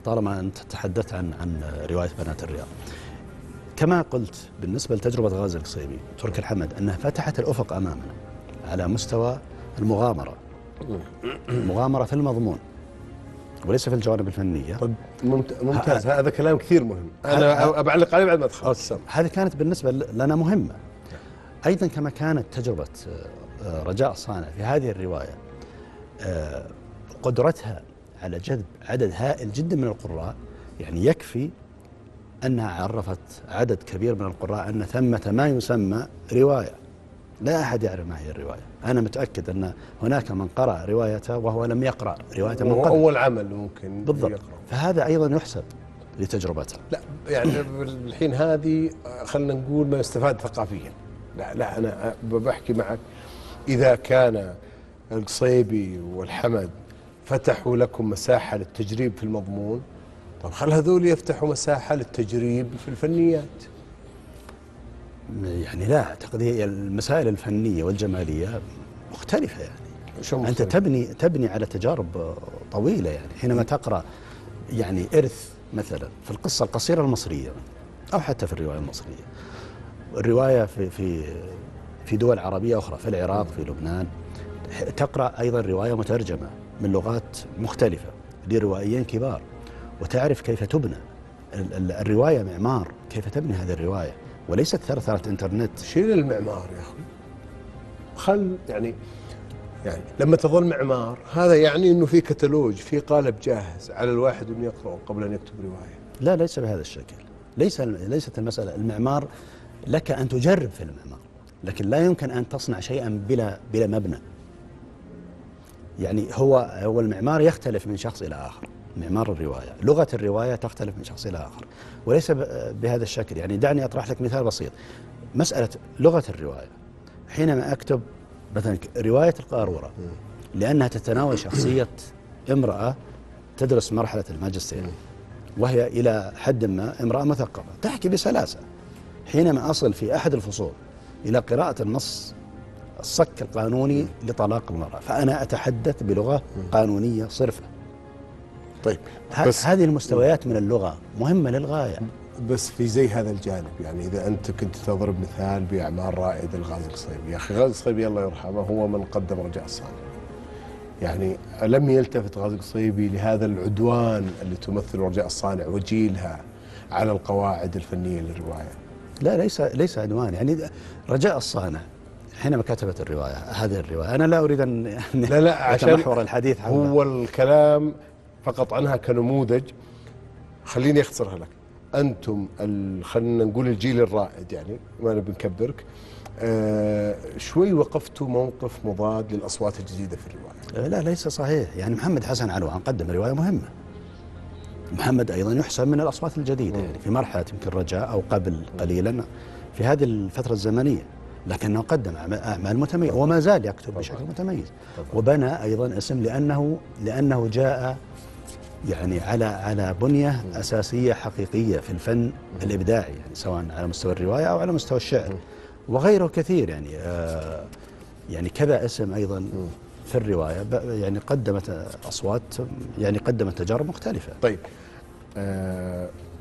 طالما أنت تحدثت عن رواية بنات الرياض، كما قلت بالنسبة لتجربة غازي القصيبي ترك الحمد أنها فتحت الأفق أمامنا على مستوى المغامرة، مغامرة في المضمون وليس في الجوانب الفنية. طيب ممتاز، هذا كلام كثير مهم، أنا أبعلق عليه بعد ما أدخل. هذه كانت بالنسبة لنا مهمة. أيضا كما كانت تجربة رجاء الصانع في هذه الرواية قدرتها على جذب عدد هائل جدا من القراء، يعني يكفي أنها عرفت عدد كبير من القراء أن ثمة ما يسمى رواية، لا أحد يعرف ما هي الرواية. أنا متأكد أن هناك من قرأ روايته وهو لم يقرأ رواية من قبل، أول عمل ممكن بالضبط يقرأ. فهذا أيضا يحسب لتجربته. لا يعني الحين هذه خلينا نقول ما يستفاد ثقافيا. لا أنا بحكي معك، إذا كان القصيبي والحمد فتحوا لكم مساحة للتجريب في المضمون، طب خل هذول يفتحوا مساحة للتجريب في الفنيات. يعني لا أعتقد، هي المسائل الفنية والجمالية مختلفة. يعني أنت تبني على تجارب طويلة. يعني حينما تقرأ يعني إرث مثلا في القصة القصيرة المصرية أو حتى في الرواية المصرية، الرواية في دول عربية أخرى، في العراق، في لبنان، تقرأ أيضا رواية مترجمة من لغات مختلفة لروائيين كبار، وتعرف كيف تبنى الرواية، معمار كيف تبني هذه الرواية، وليست ثرثرة انترنت. شيل المعمار يا أخي، خل يعني لما تظل معمار هذا يعني أنه في كتالوج، في قالب جاهز على الواحد أن يقرأه قبل أن يكتب رواية. لا، ليس بهذا الشكل. ليست المسألة المعمار، لك أن تجرب في المعمار، لكن لا يمكن أن تصنع شيئا بلا مبنى. يعني هو المعمار يختلف من شخص إلى آخر، معمار الرواية، لغة الرواية تختلف من شخص إلى آخر، وليس بهذا الشكل. يعني دعني أطرح لك مثال بسيط. مسألة لغة الرواية، حينما أكتب مثلا رواية القارورة، لأنها تتناول شخصية امرأة تدرس مرحلة الماجستير، وهي إلى حد ما امرأة مثقفة تحكي بسلاسة، حينما أصل في أحد الفصول إلى قراءة النص الصك القانوني لطلاق المرأة، فأنا أتحدث بلغة قانونية صرفة. طيب هذه المستويات من اللغة مهمة للغاية. بس في زي هذا الجانب، يعني إذا أنت كنت تضرب مثال بأعمال رائد الغازي القصيبي، يا أخي غازي القصيبي الله يرحمه هو من قدم رجاء الصانع. يعني لم يلتفت غازي القصيبي لهذا العدوان اللي تمثل رجاء الصانع وجيلها على القواعد الفنية للرواية. لا، ليس عدوان. يعني رجاء الصانع حينما كتبت هذه الرواية، أنا لا أريد أن أتمحور الحديث حولها، هو الكلام فقط عنها كنموذج. خليني أختصرها لك. أنتم خلينا نقول الجيل الرائد، يعني ما نبي نكبرك، شوي وقفتوا موقف مضاد للأصوات الجديدة في الرواية. لا، ليس صحيح. يعني محمد حسن علوان قدم رواية مهمة، محمد أيضا يحسب من الأصوات الجديدة، يعني في مرحلة يمكن رجاء أو قبل قليلا في هذه الفترة الزمنية، لكنه قدم أعمال متميزة وما زال يكتب بشكل متميز، وبنى أيضا اسم لأنه جاء يعني على بنية أساسية حقيقية في الفن الإبداعي، يعني سواء على مستوى الرواية أو على مستوى الشعر وغيره كثير. يعني كذا اسم أيضا في الرواية، يعني قدمت أصوات، يعني قدمت تجارب مختلفة. طيب